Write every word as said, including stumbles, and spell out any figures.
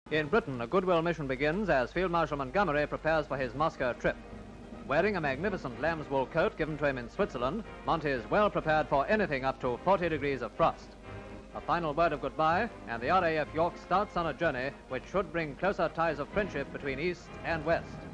In Britain, a goodwill mission begins as Field Marshal Montgomery prepares for his Moscow trip. Wearing a magnificent lambswool coat given to him in Switzerland, Monty is well prepared for anything up to forty degrees of frost. A final word of goodbye, and the R A F York starts on a journey which should bring closer ties of friendship between East and West.